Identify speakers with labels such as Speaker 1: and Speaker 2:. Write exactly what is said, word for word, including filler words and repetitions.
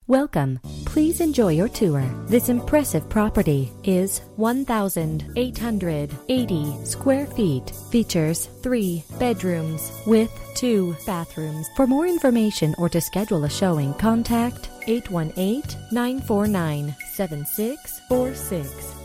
Speaker 1: Welcome. Please enjoy your tour. This impressive property is one thousand eight hundred eighty square feet. Features three bedrooms with two bathrooms. For more information or to schedule a showing, contact eight one eight, nine four nine, seven six four six.